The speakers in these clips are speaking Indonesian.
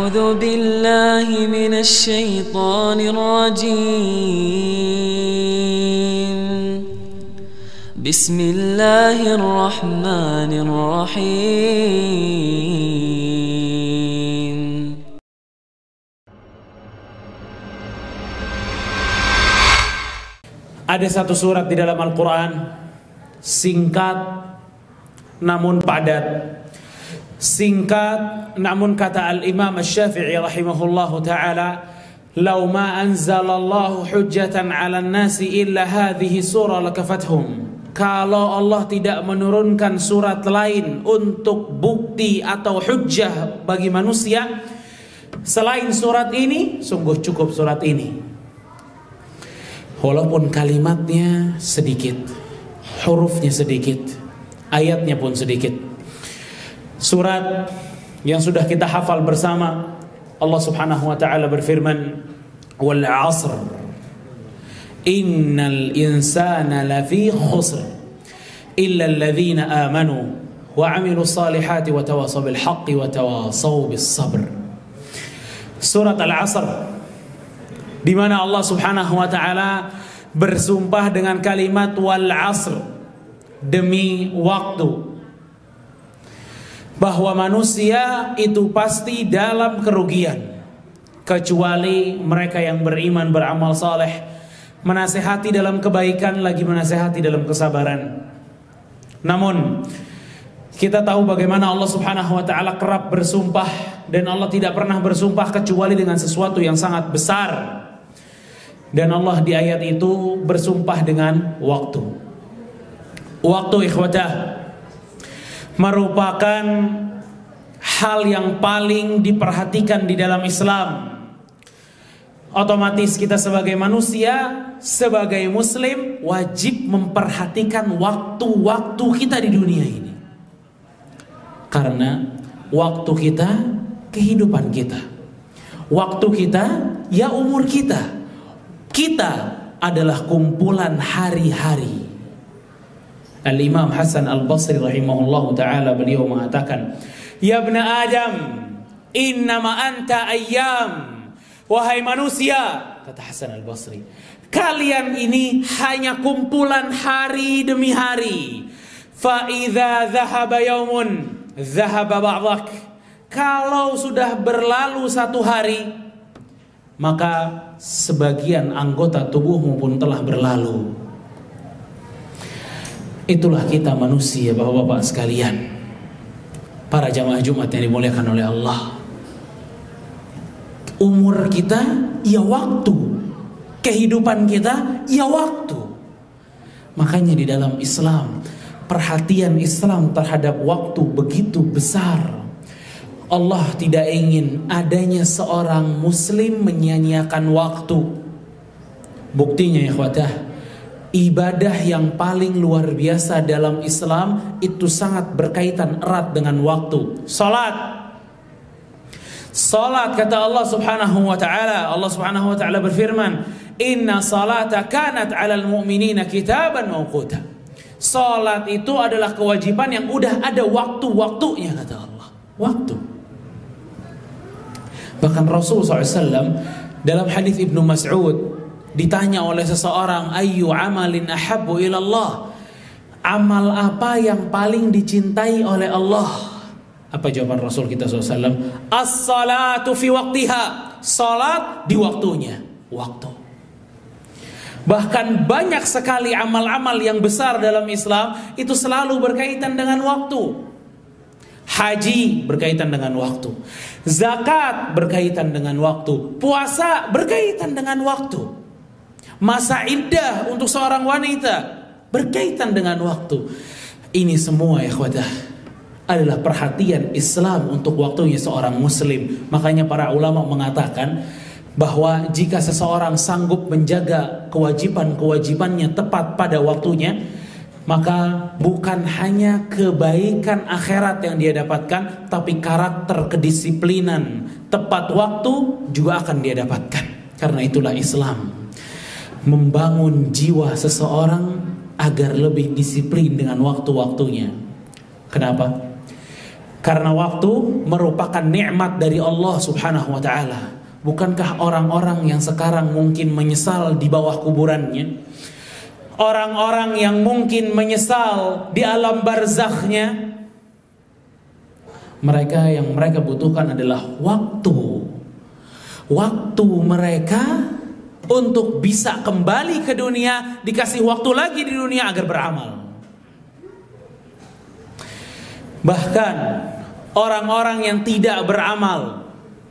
أعوذ بالله من الشيطان الرجيم بسم الله الرحمن الرحيم Ada satu surat di dalam Al-Quran, singkat namun padat. Singkat namun kata Al-Imam Asy-Syafi'i rahimahullahu ta'ala, "Law ma anzalallahu hujjatan 'alan nasi illa hadhihi surah lakafathum." Kalau Allah tidak menurunkan surat lain untuk bukti atau hujjah bagi manusia selain surat ini, sungguh cukup surat ini. Walaupun kalimatnya sedikit, hurufnya sedikit, ayatnya pun sedikit. Surat yang sudah kita hafal bersama, Allah Subhanahu wa taala berfirman, "Wal 'asr innal insana lafi khusr illa alladhina amanu wa 'amilus salihati wa tawasaw bil haqqi wa tawasaw bis sabr." Surat Al-'Asr, di mana Allah Subhanahu wa taala bersumpah dengan kalimat wal 'asr, demi waktu, bahwa manusia itu pasti dalam kerugian kecuali mereka yang beriman, beramal saleh, menasehati dalam kebaikan, lagi menasehati dalam kesabaran. Namun kita tahu bagaimana Allah Subhanahu wa taala kerap bersumpah, dan Allah tidak pernah bersumpah kecuali dengan sesuatu yang sangat besar. Dan Allah di ayat itu bersumpah dengan waktu. Waktu, ikhwatah, merupakan hal yang paling diperhatikan di dalam Islam. Otomatis kita sebagai manusia, sebagai muslim, wajib memperhatikan waktu-waktu kita di dunia ini. Karena waktu kita, kehidupan kita. Waktu kita, ya umur kita. Kita adalah kumpulan hari-hari. Al-Imam Hasan Al-Basri rahimahullahu ta'ala, beliau mengatakan, "Ya ibna Adam, innama anta ayyam." Wahai manusia, kata Hasan Al-Basri, kalian ini hanya kumpulan hari demi hari. Fa idza dhahaba yaumun dhahaba ba'dak. Kalau sudah berlalu satu hari, maka sebagian anggota tubuhmu pun telah berlalu. Itulah kita manusia, bapak-bapak sekalian, para jamaah Jumat yang dimuliakan oleh Allah. Umur kita, ya waktu. Kehidupan kita, ya waktu. Makanya di dalam Islam, perhatian Islam terhadap waktu begitu besar. Allah tidak ingin adanya seorang muslim menyia-nyiakan waktu. Buktinya, ikhwatah, ibadah yang paling luar biasa dalam Islam itu sangat berkaitan erat dengan waktu. Salat. Salat, kata Allah Subhanahu wa taala. Allah Subhanahu wa taala berfirman, "Inna salata kanat 'alal mu'minina kitaban mawquta." Salat itu adalah kewajiban yang udah ada waktu-waktunya, kata Allah. Waktu. Bahkan Rasul SAW dalam hadis Ibnu Mas'ud ditanya oleh seseorang, "Ayyu amalin ahabbu ilallah?" Amal apa yang paling dicintai oleh Allah? Apa jawaban Rasul kita SAW? "As-salatu fi waqtiha." Salat di waktunya. Waktu. Bahkan banyak sekali amal-amal yang besar dalam Islam itu selalu berkaitan dengan waktu. Haji berkaitan dengan waktu, zakat berkaitan dengan waktu, puasa berkaitan dengan waktu, masa iddah untuk seorang wanita berkaitan dengan waktu. Ini semua, ikhwatah, adalah perhatian Islam untuk waktunya seorang muslim. Makanya para ulama mengatakan bahwa jika seseorang sanggup menjaga kewajiban-kewajibannya tepat pada waktunya, maka bukan hanya kebaikan akhirat yang dia dapatkan, tapi karakter kedisiplinan tepat waktu juga akan dia dapatkan. Karena itulah Islam membangun jiwa seseorang agar lebih disiplin dengan waktu-waktunya. Kenapa? Karena waktu merupakan nikmat dari Allah Subhanahu wa taala. Bukankah orang-orang yang sekarang mungkin menyesal di bawah kuburannya, orang-orang yang mungkin menyesal di alam barzakhnya, yang mereka butuhkan adalah waktu. Waktu mereka untuk bisa kembali ke dunia, dikasih waktu lagi di dunia agar beramal. Bahkan orang-orang yang tidak beramal,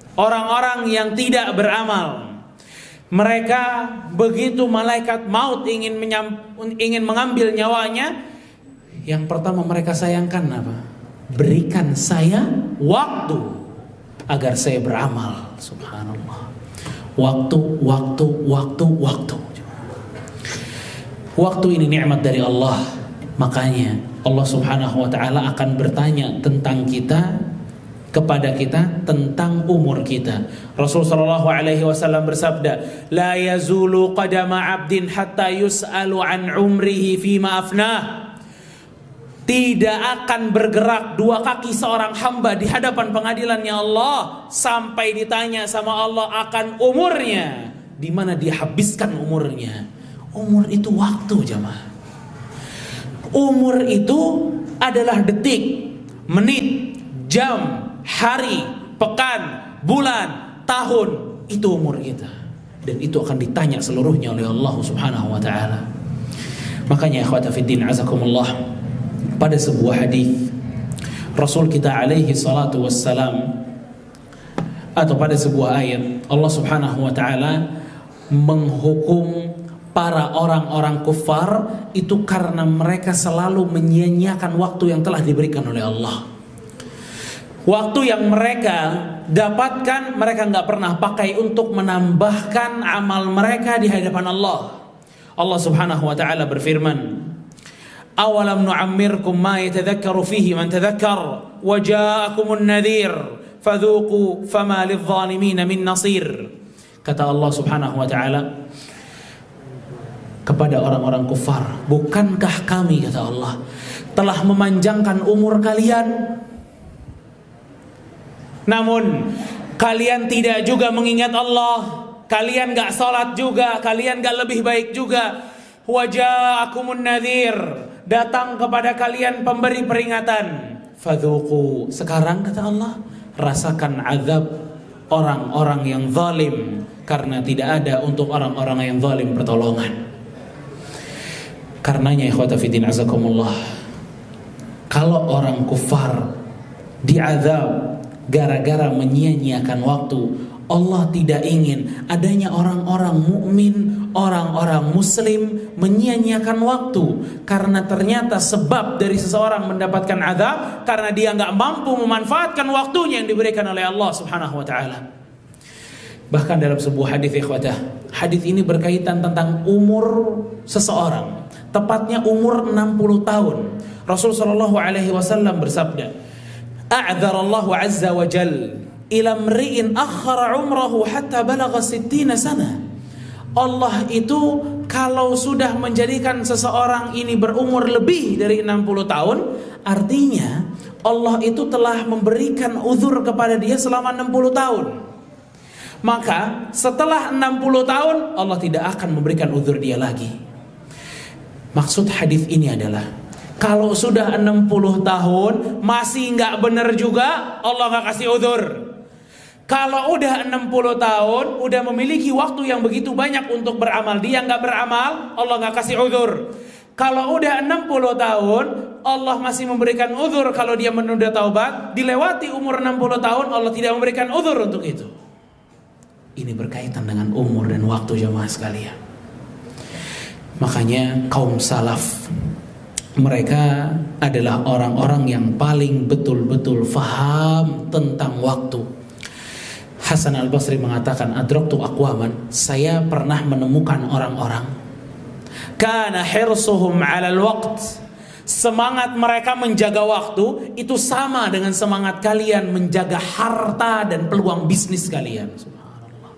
mereka begitu malaikat maut ingin mengambil nyawanya, yang pertama mereka sayangkan apa? Berikan saya waktu agar saya beramal. Subhanallah. Waktu. Waktu ini nikmat dari Allah. Makanya Allah Subhanahu wa taala akan bertanya tentang kepada kita tentang umur kita. Rasul sallallahu alaihi wasallam bersabda, "La yazulu qadama 'abdin hatta yus'alu an umrihi fima afnah." Tidak akan bergerak dua kaki seorang hamba di hadapan pengadilannya Allah sampai ditanya sama Allah akan umurnya, di mana dia habiskan umurnya. Umur itu waktu, jamaah. Umur itu adalah detik, menit, jam, hari, pekan, bulan, tahun. Itu umur kita. Dan itu akan ditanya seluruhnya oleh Allah Subhanahu wa ta'ala. Makanya ikhwata fiddin azakumullah, pada sebuah hadis Rasul kita alaihi salatu wassalam, atau pada sebuah ayat, Allah Subhanahu wa ta'ala menghukum para orang-orang kufar itu karena mereka selalu menyia-nyiakan waktu yang telah diberikan oleh Allah. Waktu yang mereka dapatkan, mereka nggak pernah pakai untuk menambahkan amal mereka di hadapan Allah. Allah Subhanahu wa ta'ala berfirman, "Awalam nu'ammirkum ma yatadhakkaru fihi man tadhakkar wa ja'akumun nadhir fadhuqu fama lidh-dhalimin min nasir." Kata Allah Subhanahu wa ta'ala kepada orang-orang kufar, bukankah kami, kata Allah, telah memanjangkan umur kalian, namun kalian tidak juga mengingat Allah, kalian gak sholat juga, kalian gak lebih baik juga. Waja'akumun nadhir, datang kepada kalian pemberi peringatan. Fadhuqu, sekarang kata Allah, rasakan azab orang-orang yang zalim, karena tidak ada untuk orang-orang yang zalim pertolongan. Karenanya ikhwata fiddin azakumullah, kalau orang kufar diazab gara-gara menyia-nyiakan waktu, Allah tidak ingin adanya orang-orang mukmin, orang-orang muslim menyia-nyiakan waktu, karena ternyata sebab dari seseorang mendapatkan azab karena dia nggak mampu memanfaatkan waktunya yang diberikan oleh Allah Subhanahu wa ta'ala. Bahkan dalam sebuah hadis ikhwatah, hadis ini berkaitan tentang umur seseorang, tepatnya umur 60 tahun. Rasul sallallahu alaihi wasallam bersabda, "A'dzarallahu azza wa jalla ila mri'in akhara umrahu hatta balagha 60 sana." Allah itu kalau sudah menjadikan seseorang ini berumur lebih dari 60 tahun, artinya Allah itu telah memberikan uzur kepada dia selama 60 tahun. Maka setelah 60 tahun Allah tidak akan memberikan uzur dia lagi. Maksud hadis ini adalah, kalau sudah 60 tahun masih nggak benar juga, Allah nggak kasih uzur. Kalau udah 60 tahun, udah memiliki waktu yang begitu banyak untuk beramal, dia nggak beramal, Allah nggak kasih uzur. Kalau udah 60 tahun, Allah masih memberikan uzur kalau dia menunda taubat. Dilewati umur 60 tahun, Allah tidak memberikan uzur untuk itu. Ini berkaitan dengan umur dan waktu, jamaah sekalian. Makanya kaum salaf, mereka adalah orang-orang yang paling betul-betul faham tentang waktu. Hasan al-Basri mengatakan, adraktu aqwaman, saya pernah menemukan orang-orang, kana hirsuhum 'alal waqt, semangat mereka menjaga waktu itu sama dengan semangat kalian menjaga harta dan peluang bisnis kalian. Subhanallah.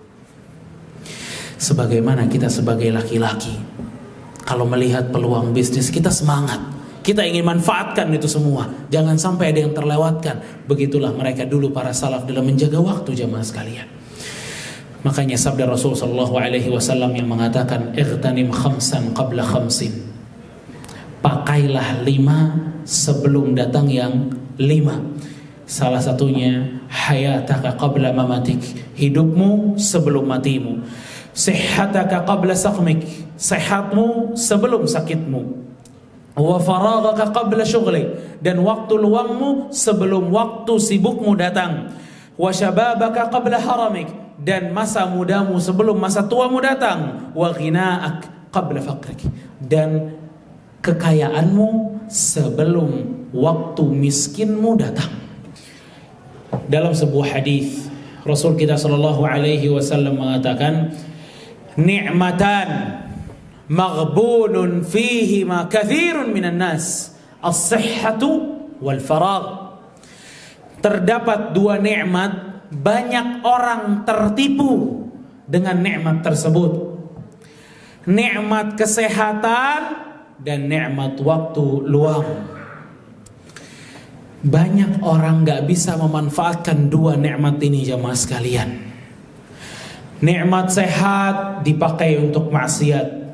Sebagaimana kita sebagai laki-laki, kalau melihat peluang bisnis kita semangat, Kita ingin manfaatkan itu semua, jangan sampai ada yang terlewatkan. Begitulah mereka dulu para salaf dalam menjaga waktu, jamaah sekalian. Makanya sabda Rasul sallallahu alaihi wasallam yang mengatakan, "Ightanim khamsan qabla khamsin." Pakailah 5 sebelum datang yang 5. Salah satunya hayataka qabla mamatik, hidupmu sebelum matimu. Sihhataka qabla saqmik, sehatmu sebelum sakitmu. Wa faraghaka qabla syughlik, dan waktu luangmu sebelum waktu sibukmu datang. Wa syababaka qabla haramik, dan masa mudamu sebelum masa tuamu datang. Wa ghina'ak qabla faqrik, dan kekayaanmu sebelum waktu miskinmu datang. Dalam sebuah hadis Rasul kita sallallahu alaihi wasallam mengatakan, ni'matan maghbunun fihi ma kathirun minan nas, as-sihhatu wal faragh. Terdapat 2 nikmat, banyak orang tertipu dengan nikmat tersebut. Nikmat kesehatan dan nikmat waktu luang. Banyak orang gak bisa memanfaatkan 2 nikmat ini, jamaah sekalian. Nikmat sehat dipakai untuk maksiat.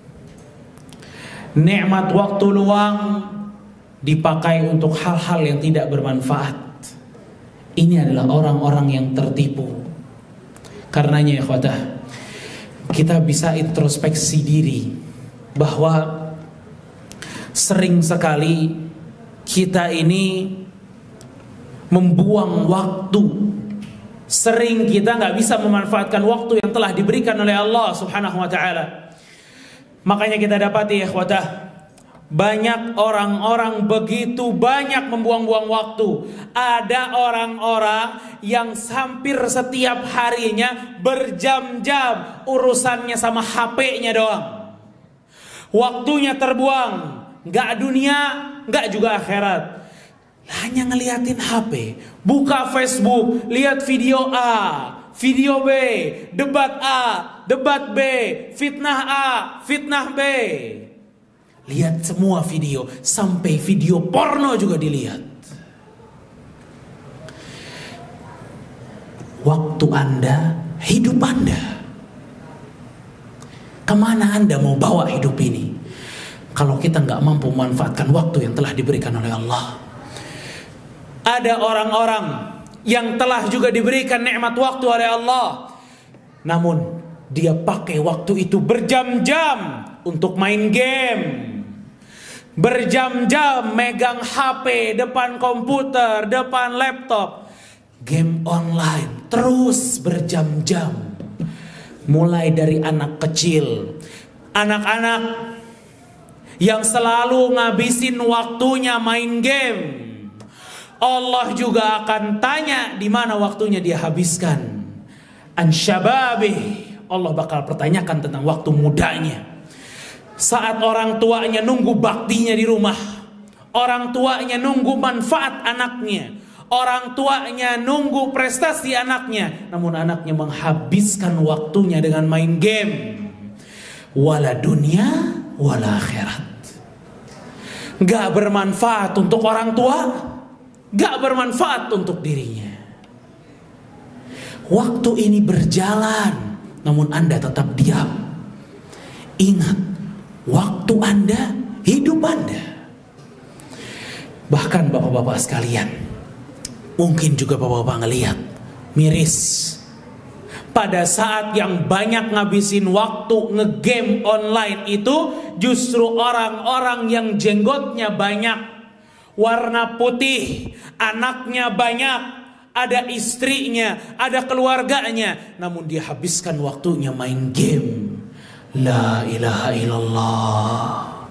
Nikmat waktu luang dipakai untuk hal-hal yang tidak bermanfaat. Ini adalah orang-orang yang tertipu. Karenanya ikhwatah, kita bisa introspeksi diri bahwa sering sekali kita ini membuang waktu. Sering kita gak bisa memanfaatkan waktu yang telah diberikan oleh Allah subhanahu wa ta'ala. Makanya kita dapati ya ikhwatah, banyak orang-orang begitu banyak membuang-buang waktu. Ada orang-orang yang hampir setiap harinya berjam-jam urusannya sama HP-nya doang. Waktunya terbuang, gak dunia, gak juga akhirat. Hanya ngeliatin HP, buka Facebook, lihat video A, video B, debat A, debat B, fitnah A, fitnah B. Lihat semua video, sampai video porno juga dilihat. Waktu Anda, hidup Anda. Kemana Anda mau bawa hidup ini? Kalau kita nggak mampu memanfaatkan waktu yang telah diberikan oleh Allah. Ada orang-orang yang telah juga diberikan nikmat waktu oleh Allah, namun dia pakai waktu itu berjam-jam untuk main game, berjam-jam megang HP, depan komputer, depan laptop, game online, terus berjam-jam. Mulai dari anak kecil, anak-anak yang selalu ngabisin waktunya main game, Allah juga akan tanya di mana waktunya dia habiskan. An syababih, Allah bakal pertanyakan tentang waktu mudanya. Saat orang tuanya nunggu baktinya di rumah, orang tuanya nunggu manfaat anaknya, orang tuanya nunggu prestasi anaknya, namun anaknya menghabiskan waktunya dengan main game. Wala dunia wala akhirat. Gak bermanfaat untuk orang tua, gak bermanfaat untuk dirinya. Waktu ini berjalan, namun Anda tetap diam. Ingat, waktu Anda, hidup Anda. Bahkan bapak-bapak sekalian, mungkin juga bapak-bapak ngelihat, miris. Pada saat yang banyak ngabisin waktu ngegame online itu, justru orang-orang yang jenggotnya banyak, warna putih, anaknya banyak, ada istrinya, ada keluarganya, namun dia habiskan waktunya main game. La ilaha illallah.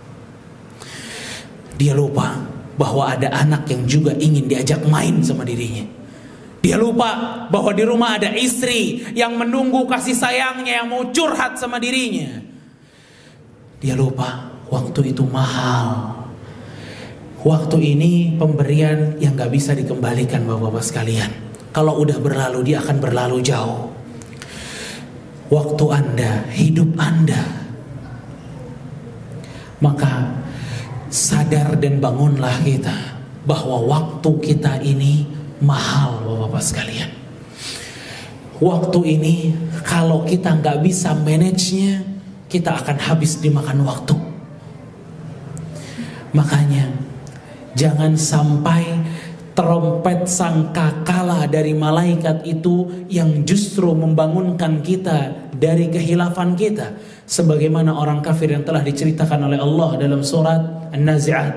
Dia lupa bahwa ada anak yang juga ingin diajak main sama dirinya. Dia lupa bahwa di rumah ada istri yang menunggu kasih sayangnya, yang mau curhat sama dirinya. Dia lupa waktu itu mahal. Waktu ini pemberian yang gak bisa dikembalikan bapak-bapak sekalian. Kalau udah berlalu, dia akan berlalu jauh. Waktu Anda, hidup Anda. Maka sadar dan bangunlah kita bahwa waktu kita ini mahal, Bapak-bapak sekalian. Waktu ini kalau kita nggak bisa manage-nya, kita akan habis dimakan waktu. Makanya jangan sampai trompet sangkakala dari malaikat itu yang justru membangunkan kita dari kehilafan kita, sebagaimana orang kafir yang telah diceritakan oleh Allah dalam surat An-Nazi'at.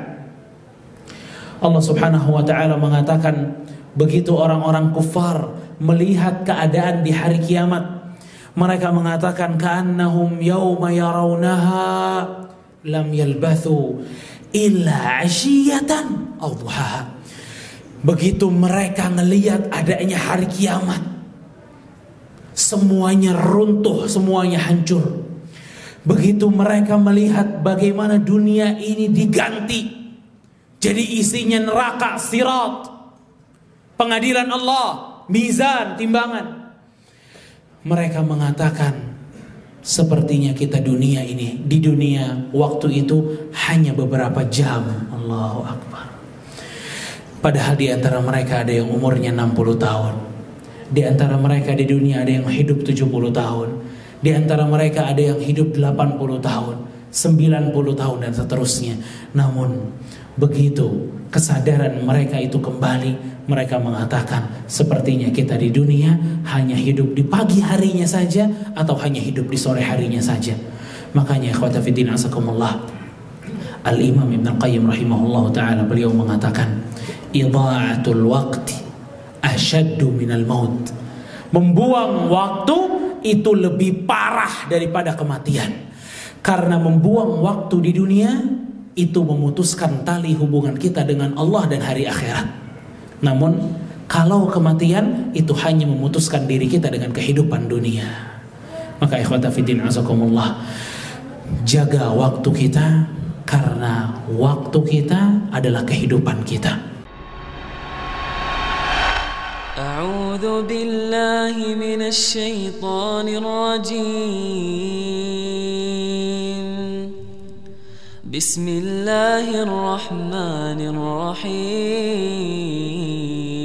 Allah Subhanahu wa taala mengatakan, begitu orang-orang kufar melihat keadaan di hari kiamat, mereka mengatakan ka'annahum yawma yarawnaha lam yalbathu illa 'ashiyatan aw duhaha. Begitu mereka ngelihat adanya hari kiamat, semuanya runtuh, semuanya hancur. Begitu mereka melihat bagaimana dunia ini diganti, jadi isinya neraka, sirat, pengadilan Allah, mizan, timbangan, mereka mengatakan, sepertinya kita dunia ini, di dunia waktu itu hanya beberapa jam. Allahu Akbar. Padahal di antara mereka ada yang umurnya 60 tahun. Di antara mereka di dunia ada yang hidup 70 tahun. Di antara mereka ada yang hidup 80 tahun, 90 tahun dan seterusnya. Namun begitu kesadaran mereka itu kembali, mereka mengatakan, sepertinya kita di dunia hanya hidup di pagi harinya saja, atau hanya hidup di sore harinya saja. Makanya ikhwata fiddin asakumullah, Al-Imam Ibn Al-Qayyim rahimahullah ta'ala, beliau mengatakan, idha'atul waqti asyaddu minal maut. Membuang waktu itu lebih parah daripada kematian. Karena membuang waktu di dunia itu memutuskan tali hubungan kita dengan Allah dan hari akhirat. Namun kalau kematian itu hanya memutuskan diri kita dengan kehidupan dunia. Maka ikhwata fiddin azakumullah, jaga waktu kita, karena waktu kita adalah kehidupan kita. A'udzu billahi minasy syaithanir rajim. Bismillahirrahmanirrahim.